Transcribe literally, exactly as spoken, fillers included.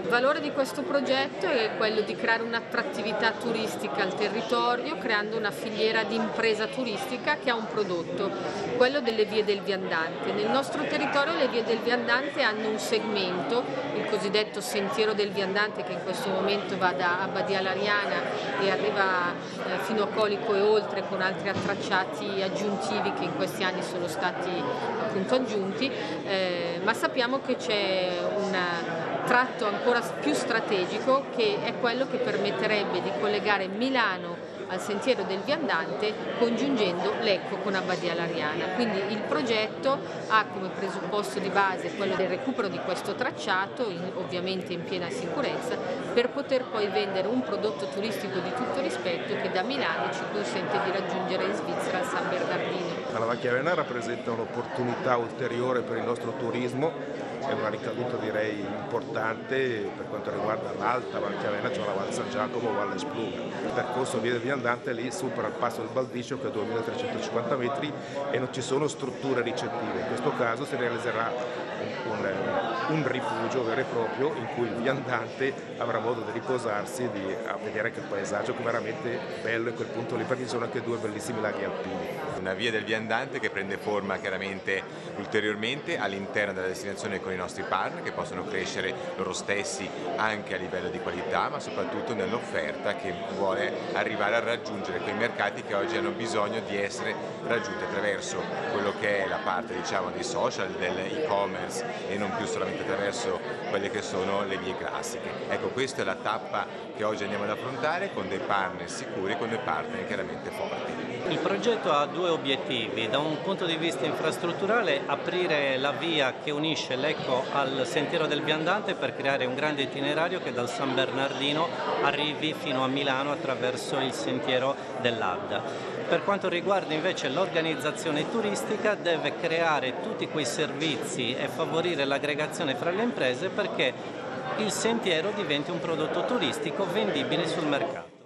Il valore di questo progetto è quello di creare un'attrattività turistica al territorio, creando una filiera di impresa turistica che ha un prodotto, quello delle vie del viandante. Nel nostro territorio le vie del viandante hanno un segmento, il cosiddetto sentiero del viandante, che in questo momento va da Abbadia Lariana e arriva eh, fino a Colico e oltre, con altri attracciati aggiuntivi che in questi anni sono stati appunto aggiunti, eh, ma sappiamo che c'è un tratto ancora più strategico, che è quello che permetterebbe di collegare Milano al sentiero del viandante congiungendo Lecco con Abbadia Lariana. Quindi il progetto ha come presupposto di base quello del recupero di questo tracciato, in, ovviamente in piena sicurezza, per poter poi vendere un prodotto turistico di tutto rispetto che da Milano ci consente di raggiungere in Svizzera il San Bernardino. La Valchiavenna rappresenta un'opportunità ulteriore per il nostro turismo, è una ricaduta direi importante per quanto riguarda l'Alta Valchiavenna, cioè la Val San Giacomo, Valle Espluga. Il percorso via del viandante lì supera il passo del Baldiccio, che è duemilatrecentocinquanta metri, e non ci sono strutture ricettive. In questo caso si realizzerà un, un, un rifugio vero e proprio in cui il viandante avrà modo di riposarsi e di a vedere che paesaggio che è veramente bello in quel punto lì, perché ci sono anche due bellissimi laghi alpini. Una via del viandante che prende forma chiaramente ulteriormente all'interno della destinazione con i nostri partner, che possono crescere loro stessi anche a livello di qualità, ma soprattutto nell'offerta che vuole arrivare a raggiungere quei mercati che oggi hanno bisogno di essere raggiunti attraverso quello che è la parte, diciamo, dei social, dell'e-commerce, e non più solamente attraverso quelle che sono le vie classiche. Ecco, questa è la tappa che oggi andiamo ad affrontare con dei partner sicuri, con dei partner chiaramente forti. Il progetto ha due obiettivi: da un punto di vista infrastrutturale aprire la via che unisce Lecco al sentiero del viandante per creare un grande itinerario che dal San Bernardino arrivi fino a Milano attraverso il sentiero dell'Adda. Per quanto riguarda invece l'organizzazione turistica, deve creare tutti quei servizi e favorire l'aggregazione fra le imprese perché il sentiero diventi un prodotto turistico vendibile sul mercato.